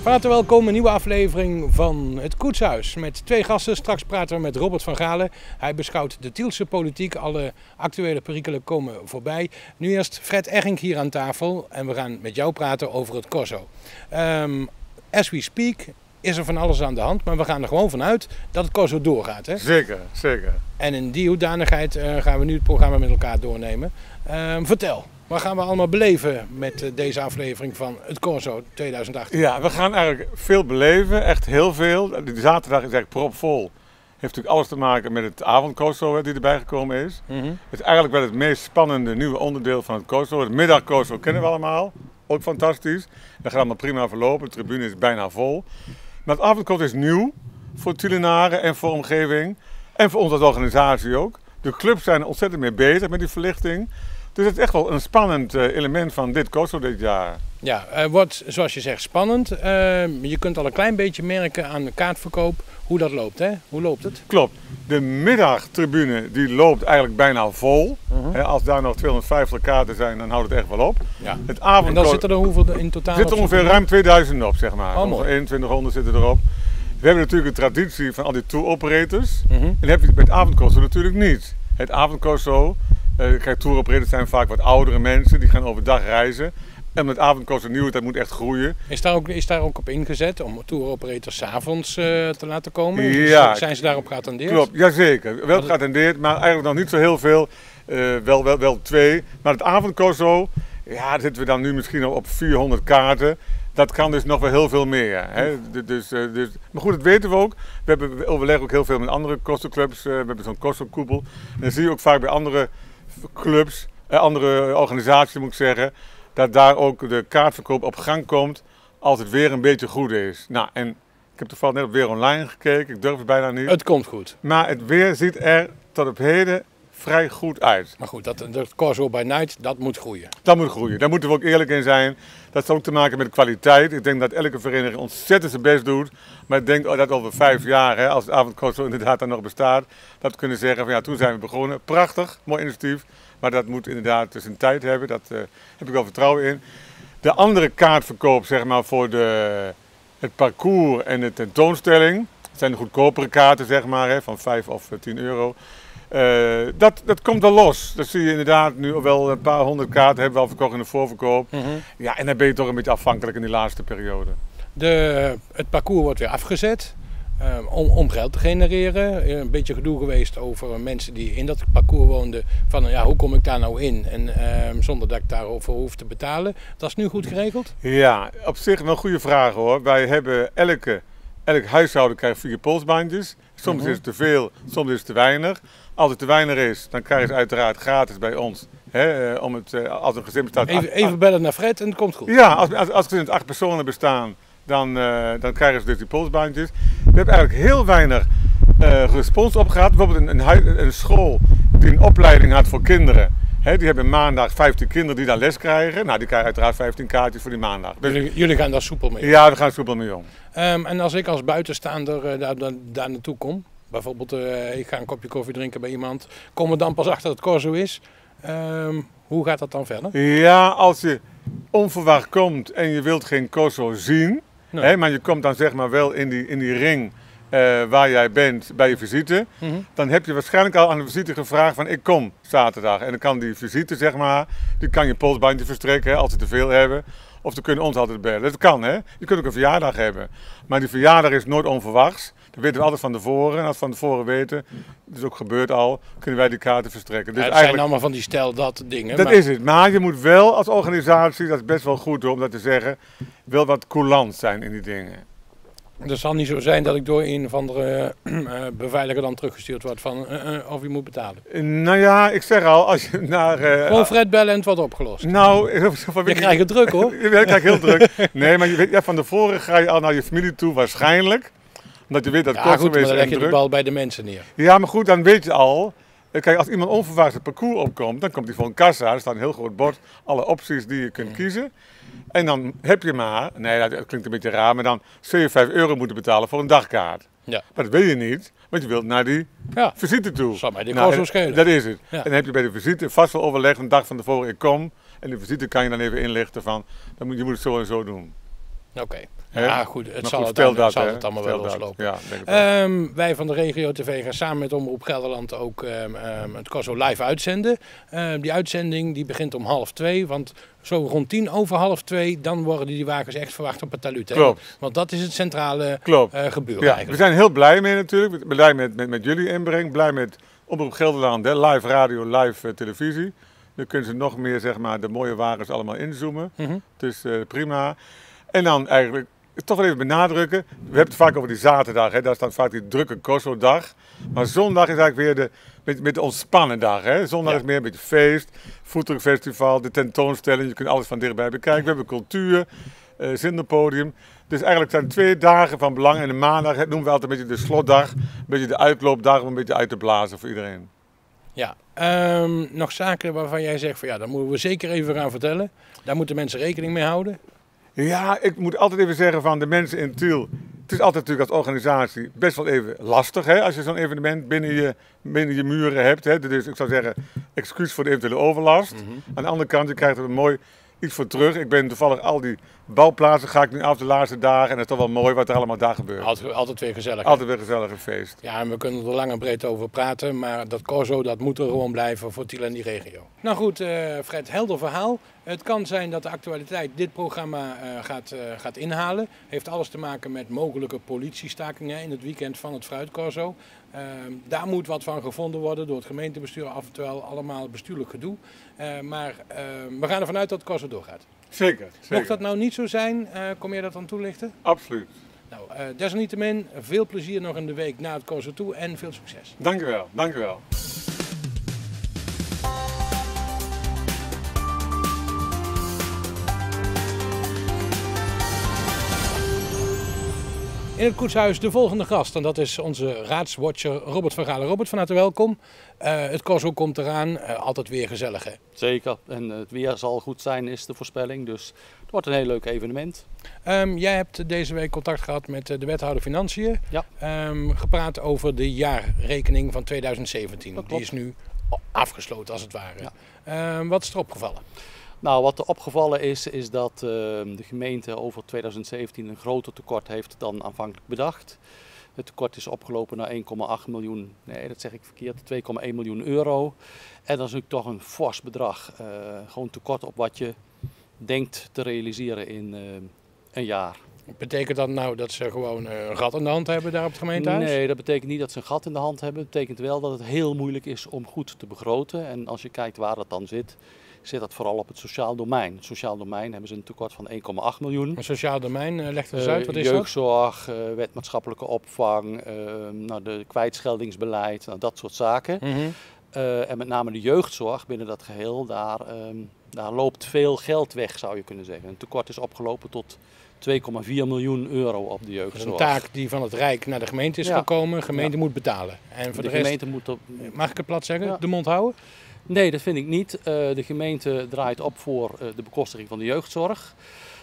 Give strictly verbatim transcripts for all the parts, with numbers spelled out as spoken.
Van harte welkom, een nieuwe aflevering van Het Koetshuis. Met twee gasten. Straks praten we met Robert van Galen. Hij beschouwt de Tielse politiek. Alle actuele perikelen komen voorbij. Nu eerst Fred Eggink hier aan tafel. En we gaan met jou praten over het Corso. Um, as we speak is er van alles aan de hand. Maar we gaan er gewoon vanuit dat het Corso doorgaat. Hè? Zeker, zeker. En in die hoedanigheid uh, gaan we nu het programma met elkaar doornemen. Um, vertel. Wat gaan we allemaal beleven met deze aflevering van het Corso tweeduizend achttien? Ja, we gaan eigenlijk veel beleven, echt heel veel. De zaterdag is eigenlijk propvol. Heeft natuurlijk alles te maken met het avondcorso die erbij gekomen is. Mm-hmm. Het is eigenlijk wel het meest spannende nieuwe onderdeel van het corso. Het middagcorso kennen we allemaal, ook fantastisch. Dat gaat allemaal prima verlopen, de tribune is bijna vol. Maar het avondcorso is nieuw voor Tielenaren en voor de omgeving. En voor ons als organisatie ook. De clubs zijn er ontzettend mee bezig met die verlichting. Dus het is echt wel een spannend uh, element van dit corso dit jaar. Ja, het uh, wordt zoals je zegt spannend. Uh, je kunt al een klein beetje merken aan de kaartverkoop hoe dat loopt, hè? Hoe loopt het? Klopt. De middagtribune die loopt eigenlijk bijna vol. Uh-huh. He, als daar nog tweehonderdvijftig kaarten zijn, dan houdt het echt wel op. Ja. Het avond... En dan zitten er hoeveel in totaal? Er zitten ongeveer ruim tweeduizend op, zeg maar. Oh, ongeveer eenentwintighonderd zitten erop. We hebben natuurlijk de traditie van al die tour operators. Uh-huh. En dat heb je bij het avondcorso natuurlijk niet. Het avondcorso... Uh, kijk, touroperators zijn vaak wat oudere mensen, die gaan overdag reizen. En met avondcorso nieuw, dat moet echt groeien. Is daar ook, is daar ook op ingezet om touroperators 's avonds uh, te laten komen? Ja. Dus zijn ze daarop geattendeerd? Klopt, jazeker. Wel geattendeerd, maar eigenlijk nog niet zo heel veel. Uh, wel, wel, wel twee. Maar het avondcorso, ja, daar zitten we dan nu misschien op vierhonderd kaarten. Dat kan dus nog wel heel veel meer. Hè? Dus, dus, maar goed, dat weten we ook. We, hebben, we overleggen ook heel veel met andere corso-clubs. Uh, we hebben zo'n corso-koepel. En dan zie je ook vaak bij andere clubs, eh, andere organisaties moet ik zeggen, dat daar ook de kaartverkoop op gang komt als het weer een beetje goed is. Nou, en ik heb toevallig net op Weer Online gekeken, ik durf het bijna niet. Het komt goed. Maar het weer ziet er tot op heden vrij goed uit. Maar goed, dat, dat Corso by Night, dat moet groeien. Dat moet groeien, daar moeten we ook eerlijk in zijn. Dat heeft ook te maken met de kwaliteit. Ik denk dat elke vereniging ontzettend zijn best doet. Maar ik denk dat over vijf jaar, hè, als het avondcorso inderdaad dan nog bestaat, dat we kunnen zeggen van ja, toen zijn we begonnen. Prachtig, mooi initiatief. Maar dat moet inderdaad dus een tijd hebben. Daar uh, heb ik wel vertrouwen in. De andere kaartverkoop, zeg maar, voor de, het parcours en de tentoonstelling. Dat zijn de goedkopere kaarten, zeg maar, hè, van vijf of tien euro. Uh, dat, dat komt wel los. Dat zie je inderdaad nu wel een paar honderd kaarten hebben we al verkocht in de voorverkoop. Mm-hmm. Ja, en dan ben je toch een beetje afhankelijk in die laatste periode. De, het parcours wordt weer afgezet uh, om, om geld te genereren. Een beetje gedoe geweest over mensen die in dat parcours woonden. Van ja, hoe kom ik daar nou in? En uh, zonder dat ik daarover hoef te betalen. Dat is nu goed geregeld? Ja, op zich wel een goede vraag hoor. Wij hebben elke, elk huishouden krijgt vier polsbandjes. Soms mm-hmm. is het te veel, soms is het te weinig. Als het te weinig is, dan krijg je het uiteraard gratis bij ons. Hè, om het, als een gezin bestaat... Even, acht, even bellen naar Fred en het komt goed. Ja, als, als, als gezin acht personen bestaan, dan, uh, dan krijgen ze dus die polsbandjes. We hebben eigenlijk heel weinig uh, respons op gehad. Bijvoorbeeld een, een, een school die een opleiding had voor kinderen. Hè, die hebben maandag vijftien kinderen die daar les krijgen. Nou, die krijgen uiteraard vijftien kaartjes voor die maandag. Dus, jullie, jullie gaan daar soepel mee om? Ja, we gaan soepel mee om. Um, en als ik als buitenstaander uh, daar, daar, daar naartoe kom... Bijvoorbeeld, uh, ik ga een kopje koffie drinken bij iemand. Kom er dan pas achter dat het corso is. Um, hoe gaat dat dan verder? Ja, als je onverwacht komt en je wilt geen corso zien. Nee. Hè, maar je komt dan zeg maar wel in die, in die ring uh, waar jij bent bij je visite. Mm-hmm. Dan heb je waarschijnlijk al aan de visite gevraagd van ik kom zaterdag. En dan kan die visite zeg maar, die kan je polsbandje verstrekken hè, als ze te veel hebben. Of ze kunnen ons altijd bellen. Dat kan hè. Je kunt ook een verjaardag hebben. Maar die verjaardag is nooit onverwachts. Dat weten we altijd van tevoren. En als we van tevoren weten, dat is ook gebeurd al, kunnen wij die kaarten verstrekken. Dus ja, het zijn allemaal van die stel dat dingen. Dat maar... is het. Maar je moet wel als organisatie, dat is best wel goed om dat te zeggen, wel wat coulant zijn in die dingen. Het zal niet zo zijn dat ik door een of andere uh, beveiliger dan teruggestuurd word van uh, uh, of je moet betalen. Uh, nou ja, ik zeg al, als je naar... Uh, Gewoon Fred bellen en het wordt opgelost. Nou... Je krijgt het druk hoor. Je krijgt heel druk. Nee, maar je weet, ja, van tevoren ga je al naar je familie toe waarschijnlijk. Omdat je weet dat het ja, kost goed, maar dan leg je druk. de bal bij de mensen neer. Ja, maar goed, dan weet je al... Kijk, als iemand onverwachts het parcours opkomt, dan komt hij voor een kassa. Er staat een heel groot bord, alle opties die je kunt mm. kiezen. En dan heb je maar, nee dat klinkt een beetje raar, maar dan zul je vijf euro moeten betalen voor een dagkaart. Ja. Maar dat wil je niet, want je wilt naar die ja. visite toe. Zal mij die nou, kost schelen. Dat is het. Ja. En dan heb je bij de visite vast wel overlegd, een dag van tevoren ik kom. En de visite kan je dan even inlichten van, dan moet, je moet het zo en zo doen. Oké, okay. Ja goed, het maar zal, goed, het, dan, dat, zal het allemaal wel dat. loslopen. Ja, denk ik wel. Um, wij van de Regio T V gaan samen met Omroep Gelderland ook um, um, het Corso live uitzenden. Uh, die uitzending die begint om half twee, want zo rond tien over half twee, dan worden die wagens echt verwacht op het talud. Hè? Klopt. Want dat is het centrale Klopt. Uh, gebeuren ja, eigenlijk. We zijn heel blij mee natuurlijk, blij met, met, met jullie inbreng, blij met Omroep Gelderland, hè? Live radio, live uh, televisie. Dan kunnen ze nog meer zeg maar, de mooie wagens allemaal inzoomen. Mm-hmm. Dus uh, prima. En dan eigenlijk toch wel even benadrukken. We hebben het vaak over die zaterdag. Hè? Daar staat vaak die drukke Corso-dag. Maar zondag is eigenlijk weer de, met, met de ontspannen dag. Hè? Zondag ja. is meer een beetje feest. Voetdrukfestival, de tentoonstelling. Je kunt alles van dichtbij bekijken. We hebben cultuur, uh, zinderpodium. Dus eigenlijk zijn twee dagen van belang. En de maandag noemen we altijd een beetje de slotdag. Een beetje de uitloopdag om een beetje uit te blazen voor iedereen. Ja, um, nog zaken waarvan jij zegt van ja, daar moeten we zeker even gaan vertellen. Daar moeten mensen rekening mee houden. Ja, ik moet altijd even zeggen van de mensen in Tiel. Het is altijd natuurlijk als organisatie best wel even lastig, hè, als je zo'n evenement binnen je, binnen je muren hebt. Hè. Dus ik zou zeggen, excuus voor de eventuele overlast. Mm-hmm. Aan de andere kant, je krijgt er een mooi iets voor terug. Ik ben toevallig al die bouwplaatsen ga ik nu af de laatste dagen. En het is toch wel mooi wat er allemaal daar gebeurt. Altijd, altijd weer gezellig. Altijd weer gezellig een feest. Ja, en we kunnen er lang en breed over praten. Maar dat Corso, dat moet er gewoon blijven voor Tiel en die regio. Nou goed, uh, Fred, helder verhaal. Het kan zijn dat de actualiteit dit programma uh, gaat, uh, gaat inhalen. Heeft alles te maken met mogelijke politiestakingen in het weekend van het Fruitcorso. Uh, daar moet wat van gevonden worden door het gemeentebestuur. Af en toe allemaal bestuurlijk gedoe. Uh, maar uh, we gaan ervan uit dat het Corso doorgaat. Zeker, zeker. Mocht dat nou niet zo zijn, uh, kom je dat dan toelichten? Absoluut. Nou, uh, desalniettemin, veel plezier nog in de week na het Corso toe en veel succes. Dank u wel, dank u wel. In het koetshuis de volgende gast en dat is onze raadswatcher Robert van Galen. Robert, van harte welkom. Uh, het Corso komt eraan, uh, altijd weer gezellig hè? Zeker, en het weer zal goed zijn is de voorspelling, dus het wordt een heel leuk evenement. Um, jij hebt deze week contact gehad met de wethouder Financiën, ja. um, gepraat over de jaarrekening van tweeduizend zeventien. Die is nu afgesloten als het ware. Ja. Um, wat is er opgevallen? Nou, wat er opgevallen is, is dat uh, de gemeente over tweeduizend zeventien een groter tekort heeft dan aanvankelijk bedacht. Het tekort is opgelopen naar één komma acht miljoen, nee dat zeg ik verkeerd, twee komma één miljoen euro. En dat is natuurlijk toch een fors bedrag. Uh, gewoon tekort op wat je denkt te realiseren in uh, een jaar. Betekent dat nou dat ze gewoon een gat in de hand hebben daar op het gemeentehuis? Nee, dat betekent niet dat ze een gat in de hand hebben. Het betekent wel dat het heel moeilijk is om goed te begroten. En als je kijkt waar dat dan zit, zit dat vooral op het sociaal domein. Het sociaal domein hebben ze een tekort van één komma acht miljoen. Een sociaal domein, uh, leg het eens uit, wat is jeugdzorg, dat? Uh, wet maatschappelijke opvang, uh, nou, de kwijtscheldingsbeleid, nou, dat soort zaken. Mm-hmm. uh, en met name de jeugdzorg binnen dat geheel, daar, um, daar loopt veel geld weg zou je kunnen zeggen. Een tekort is opgelopen tot twee komma vier miljoen euro op de jeugdzorg. Een taak die van het Rijk naar de gemeente is ja. gekomen, de gemeente ja. moet betalen. En voor de, de gemeente rest, moet op, mag ik het plat zeggen, ja. de mond houden? Nee, dat vind ik niet. Uh, de gemeente draait op voor uh, de bekostiging van de jeugdzorg.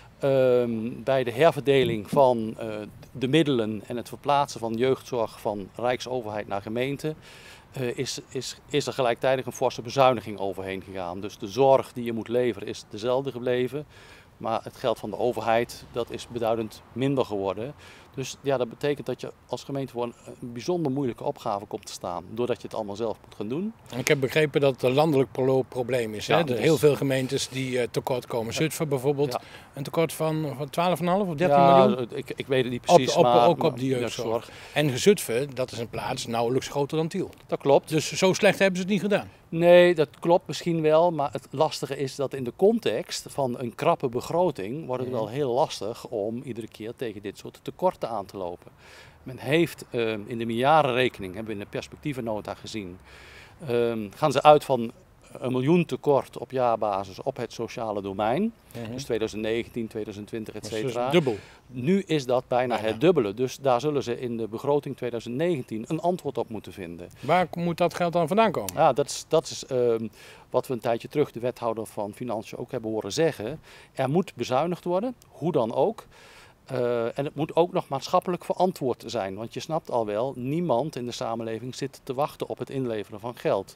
Uh, bij de herverdeling van uh, de middelen en het verplaatsen van jeugdzorg van Rijksoverheid naar gemeente uh, is, is, is er gelijktijdig een forse bezuiniging overheen gegaan. Dus de zorg die je moet leveren is dezelfde gebleven. Maar het geld van de overheid, dat is beduidend minder geworden. Dus ja, dat betekent dat je als gemeente voor een, een bijzonder moeilijke opgave komt te staan. Doordat je het allemaal zelf moet gaan doen. Ik heb begrepen dat het een landelijk pro- probleem is. Ja, hè? Er zijn heel veel gemeentes die uh, tekort komen. Zutphen bijvoorbeeld, ja. een tekort van, van twaalf komma vijf of dertien ja, miljoen? Ik, ik weet het niet precies, op, op, maar... Ook op die jeugdzorg. En Zutphen, dat is een plaats nauwelijks groter dan Tiel. Dat klopt. Dus zo slecht hebben ze het niet gedaan? Nee, dat klopt misschien wel, maar het lastige is dat in de context van een krappe begroting wordt het wel heel lastig om iedere keer tegen dit soort tekorten aan te lopen. Men heeft uh, in de meerjarenrekening, hebben we in de perspectievennota gezien, uh, gaan ze uit van een miljoen tekort op jaarbasis op het sociale domein. Uh-huh. Dus tweeduizend negentien, tweeduizend twintig, et cetera. Dus dubbel. Nu is dat bijna, bijna het dubbele. Dus daar zullen ze in de begroting tweeduizend negentien een antwoord op moeten vinden. Waar moet dat geld dan vandaan komen? Ja, dat is, dat is uh, wat we een tijdje terug de wethouder van Financiën ook hebben horen zeggen. Er moet bezuinigd worden, hoe dan ook. Uh, en het moet ook nog maatschappelijk verantwoord zijn. Want je snapt al wel, niemand in de samenleving zit te wachten op het inleveren van geld.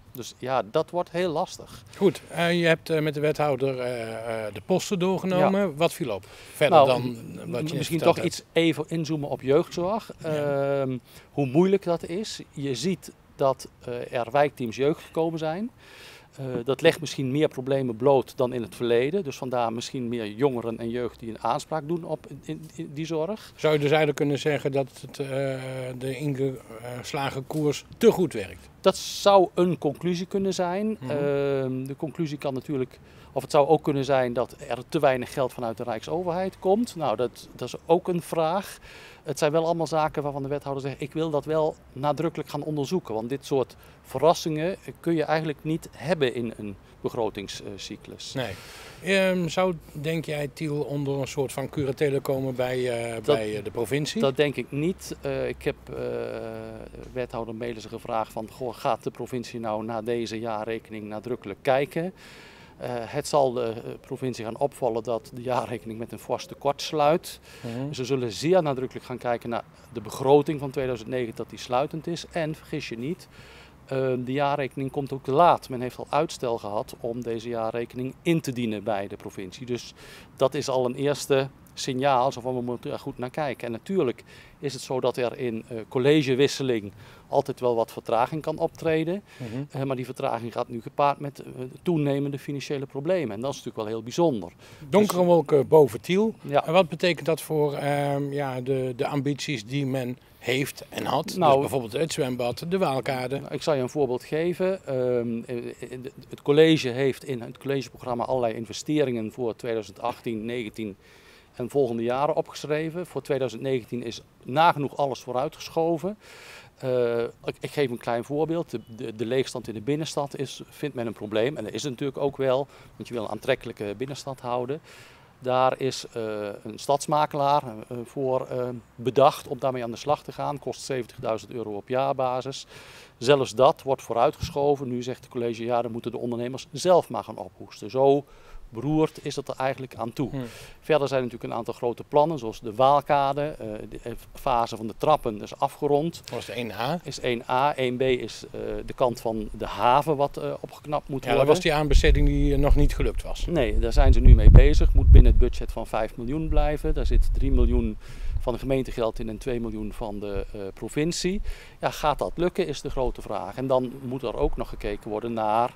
Dus ja, dat wordt heel lastig. Goed, uh, je hebt uh, met de wethouder uh, uh, de posten doorgenomen. Ja. Wat viel op? Verder nou, dan wat je misschien toch hebt. iets even inzoomen op jeugdzorg. Ja. Uh, hoe moeilijk dat is. Je ziet dat uh, er wijkteams jeugd gekomen zijn. Uh, dat legt misschien meer problemen bloot dan in het verleden. Dus vandaar misschien meer jongeren en jeugd die een aanspraak doen op in, in die zorg. Zou je dus eigenlijk kunnen zeggen dat het, uh, de ingeslagen koers te goed werkt? Dat zou een conclusie kunnen zijn. Mm-hmm. uh, de conclusie kan natuurlijk, of het zou ook kunnen zijn dat er te weinig geld vanuit de Rijksoverheid komt. Nou, dat, dat is ook een vraag. Het zijn wel allemaal zaken waarvan de wethouder zegt, ik wil dat wel nadrukkelijk gaan onderzoeken. Want dit soort verrassingen kun je eigenlijk niet hebben in een begrotingscyclus. Nee. Um, zou, denk jij, Tiel onder een soort van curatele komen bij, uh, dat, bij de provincie? Dat denk ik niet. Uh, ik heb uh, wethouder Melissen gevraagd van, goh, gaat de provincie nou naar deze jaarrekening nadrukkelijk kijken? Uh, het zal de uh, provincie gaan opvallen dat de jaarrekening met een fors tekort sluit. Uh-huh. Ze zullen zeer nadrukkelijk gaan kijken naar de begroting van tweeduizend negen, dat die sluitend is. En vergis je niet, uh, de jaarrekening komt ook te laat. Men heeft al uitstel gehad om deze jaarrekening in te dienen bij de provincie. Dus dat is al een eerste signaal, zo van we moeten er goed naar kijken. En natuurlijk is het zo dat er in uh, collegewisseling altijd wel wat vertraging kan optreden. Mm-hmm. uh, maar die vertraging gaat nu gepaard met uh, toenemende financiële problemen. En dat is natuurlijk wel heel bijzonder. Donkere dus, wolken boven Tiel. Ja. En wat betekent dat voor uh, ja, de, de ambities die men heeft en had? Nou, dus bijvoorbeeld het zwembad, de Waalkade. Ik zal je een voorbeeld geven. Uh, het college heeft in het collegeprogramma allerlei investeringen voor tweeduizend achttien, negentien en volgende jaren opgeschreven. Voor tweeduizend negentien is nagenoeg alles vooruitgeschoven. Uh, ik, ik geef een klein voorbeeld. De, de, de leegstand in de binnenstad is, vindt men een probleem. En dat is het natuurlijk ook wel, want je wil een aantrekkelijke binnenstad houden. Daar is uh, een stadsmakelaar uh, voor uh, bedacht om daarmee aan de slag te gaan. Kost zeventigduizend euro op jaarbasis. Zelfs dat wordt vooruitgeschoven. Nu zegt het college, ja, dan moeten de ondernemers zelf maar gaan ophoesten. Zo beroerd is het er eigenlijk aan toe. Hmm. Verder zijn er natuurlijk een aantal grote plannen, zoals de Waalkade. Uh, de fase van de trappen is afgerond. Dat was de één A. Is één A. één B is uh, de kant van de haven wat uh, opgeknapt moet ja, worden. Dat was die aanbesteding die uh, nog niet gelukt was. Nee, daar zijn ze nu mee bezig. Moet binnen het budget van vijf miljoen blijven. Daar zit drie miljoen van de gemeentegeld in en twee miljoen van de uh, provincie. Ja, gaat dat lukken is de grote vraag. En dan moet er ook nog gekeken worden naar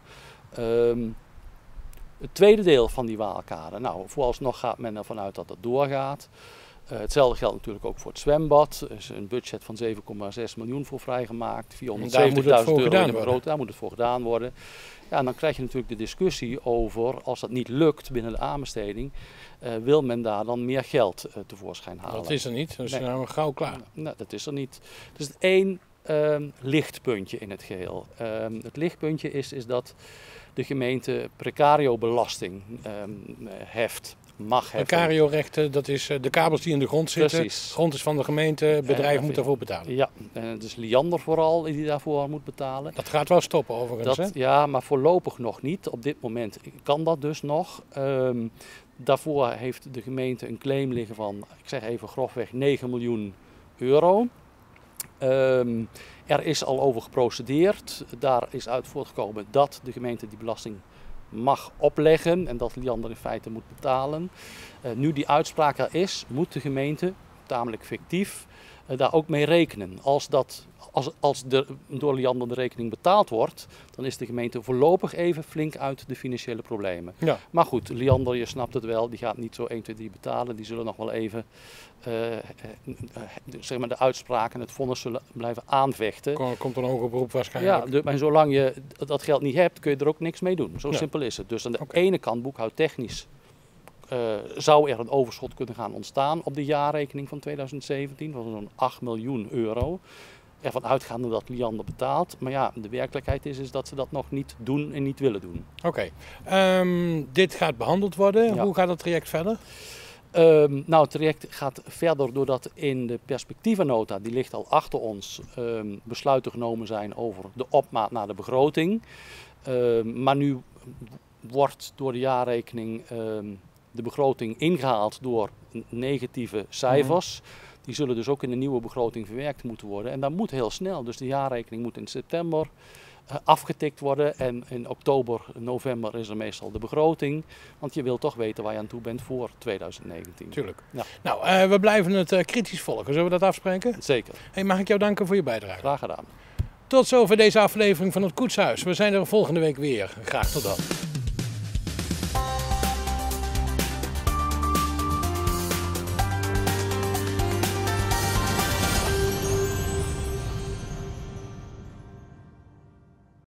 Um, het tweede deel van die Waalkade. Nou, vooralsnog gaat men ervan uit dat dat doorgaat. Uh, hetzelfde geldt natuurlijk ook voor het zwembad. Er is een budget van zeven komma zes miljoen voor vrijgemaakt. vierhonderdzeventigduizend euro in de begroting. Daar moet het voor gedaan worden. Ja, en dan krijg je natuurlijk de discussie over, als dat niet lukt binnen de aanbesteding, uh, wil men daar dan meer geld uh, tevoorschijn halen. Dat is er niet, dus nee. zijn we gauw klaar. Nou, dat is er niet. Dus het één uh, lichtpuntje in het geheel. Uh, het lichtpuntje is, is dat de gemeente precario-belasting um, heft, mag heffen. Precario-rechten, dat is de kabels die in de grond zitten. Precies. Grond is van de gemeente, bedrijf uh, moet daarvoor betalen. Ja, en het is Liander vooral die daarvoor moet betalen. Dat gaat wel stoppen overigens, dat, hè? Ja, maar voorlopig nog niet. Op dit moment kan dat dus nog. Um, daarvoor heeft de gemeente een claim liggen van, ik zeg even grofweg, negen miljoen euro. Um, er is al over geprocedeerd. Daar is uit voortgekomen dat de gemeente die belasting mag opleggen en dat Liander in feite moet betalen. Uh, nu die uitspraak er is, moet de gemeente, tamelijk fictief, uh, daar ook mee rekenen. Als, dat, als, als de, door Liander de rekening betaald wordt, dan is de gemeente voorlopig even flink uit de financiële problemen. Ja. Maar goed, Liander, je snapt het wel, die gaat niet zo één, twee, drie betalen. Die zullen nog wel even uh, uh, uh, zeg maar de uitspraken en het vonnis zullen blijven aanvechten. Kom, komt er een hoger beroep waarschijnlijk. Ja, de, maar zolang je dat geld niet hebt, kun je er ook niks mee doen. Zo ja. simpel is het. Dus aan de okay. ene kant, boekhoudtechnisch, uh, zou er een overschot kunnen gaan ontstaan op de jaarrekening van tweeduizend zeventien van zo'n acht miljoen euro. Ervan uitgaande dat Liander betaalt. Maar ja, de werkelijkheid is, is dat ze dat nog niet doen en niet willen doen. Oké, okay. um, dit gaat behandeld worden. Ja. Hoe gaat het traject verder? Um, nou, het traject gaat verder doordat in de perspectievennota, die ligt al achter ons, um, besluiten genomen zijn over de opmaat naar de begroting. Um, maar nu wordt door de jaarrekening um, de begroting ingehaald door negatieve cijfers. Mm. Die zullen dus ook in de nieuwe begroting verwerkt moeten worden. En dat moet heel snel. Dus de jaarrekening moet in september uh, afgetikt worden. En in oktober, november is er meestal de begroting. Want je wil toch weten waar je aan toe bent voor tweeduizend negentien. Tuurlijk. Ja. Nou, uh, we blijven het uh, kritisch volgen. Zullen we dat afspreken? Zeker. Hey, mag ik jou danken voor je bijdrage? Graag gedaan. Tot zover deze aflevering van het Koetshuis. We zijn er volgende week weer. Graag tot dan.